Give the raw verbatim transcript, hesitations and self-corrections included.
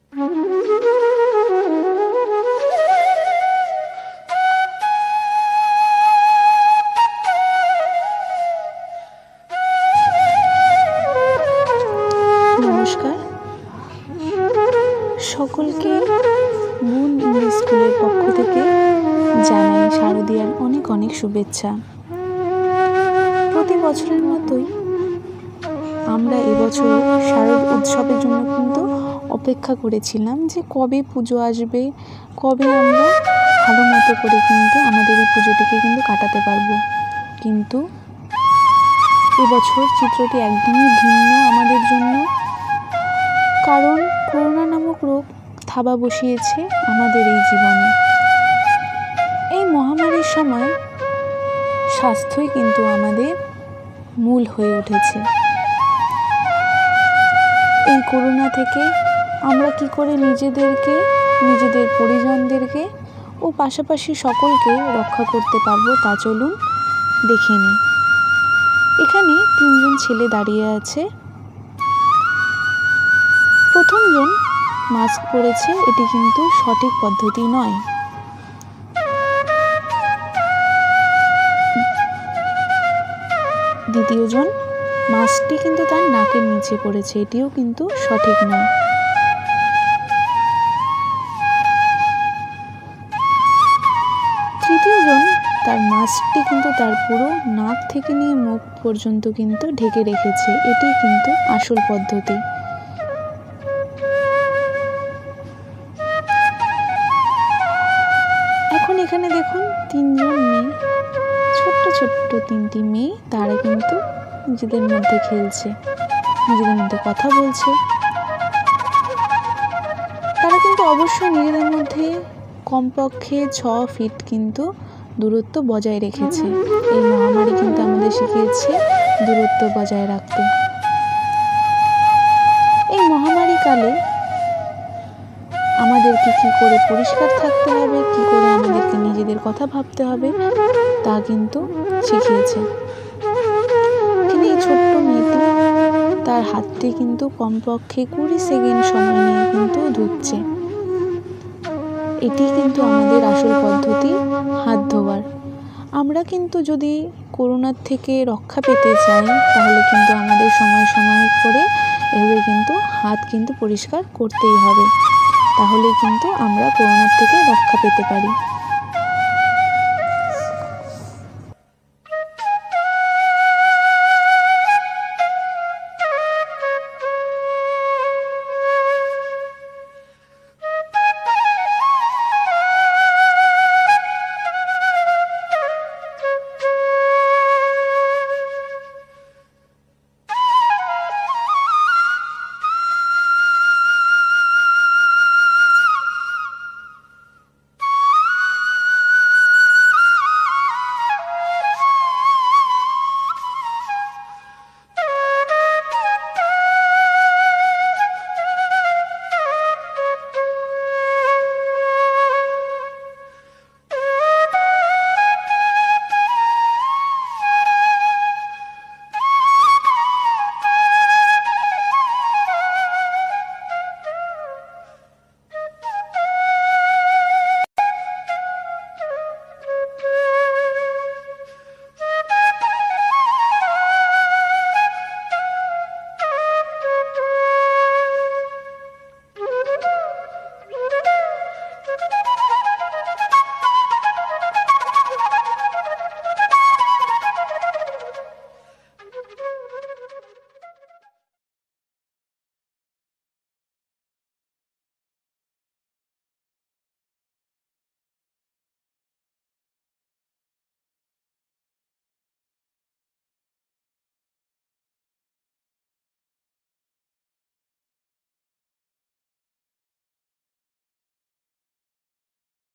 নমস্কার সকলকে moon English স্কুলের পক্ষ থেকে জানাই শারদীয়ার অনেক অনেক শুভেচ্ছা। প্রতি বছরের মতোই আমরা এবছর শারদ উৎসবের জন্য কিন্তু অপেক্ষা করেছিলাম যে কবে পুজো আসবে, কবে আমরা ভালো মতো করে কিন্তু আমাদের এই পুজোটিকে কিন্তু কাটাতে পারবো। কিন্তু এবছর চিত্রটি একদমই ভিন্ন আমাদের জন্য, কারণ করোনা নামক রোগ থাবা বসিয়েছে আমাদের এই জীবনে। এই মহামারীর সময় স্বাস্থ্যই কিন্তু আমাদের মূল হয়ে উঠেছে। এই করোনা থেকে আমরা কি করে নিজেদেরকে, নিজেদের পরিজনদেরকে ও পাশাপাশি সকলকে রক্ষা করতে পারবো তা চলুন দেখে নিই। এখানে তিনজন ছেলে দাঁড়িয়ে আছে। প্রথমজন মাস্ক পরেছে, এটি কিন্তু সঠিক পদ্ধতি নয়। দ্বিতীয়জন মাস্কটি কিন্তু তার নাকের নিচে পড়েছে, এটিও কিন্তু সঠিক নয়। তৃতীয়জন তার মাস্কটি কিন্তু তার পুরো নাক থেকে নিয়ে মুখ পর্যন্ত কিন্তু ঢেকে রেখেছে, এটি কিন্তু আসল পদ্ধতি। এখন এখানে দেখুন তিনজন মেয়ে, ছোট্ট ছোট্ট তিনটি মেয়ে, তারা কিন্তু নিজেদের মধ্যে খেলছে, নিজেদের মধ্যে কথা বলছে। তারা কিন্তু অবশ্যই নিজেদের মধ্যে কমপক্ষে ছ ফিট কিন্তু দূরত্ব বজায় রেখেছে। এই মহামারী কিন্তু আমাদের শিখিয়েছে দূরত্ব বজায় রাখতে। এই মহামারী কালে আমাদেরকে কি করে পরিষ্কার থাকতে হবে, কি করে আমাদেরকে নিজেদের কথা ভাবতে হবে তা কিন্তু শিখিয়েছে। কিন্তু এই ছোট্ট মেয়েটি তার হাতটি কিন্তু কমপক্ষে কুড়ি সেকেন্ড সময় নিয়ে কিন্তু ধুচ্ছে। এটি কিন্তু আমাদের আসল পদ্ধতি হাত ধোয়ার। আমরা কিন্তু যদি করোনার থেকে রক্ষা পেতে চাই তাহলে কিন্তু আমাদের সময় সময় করে এভাবে কিন্তু হাত কিন্তু পরিষ্কার করতেই হবে, তাহলে কিন্তু আমরা করোনার থেকে রক্ষা পেতে পারি।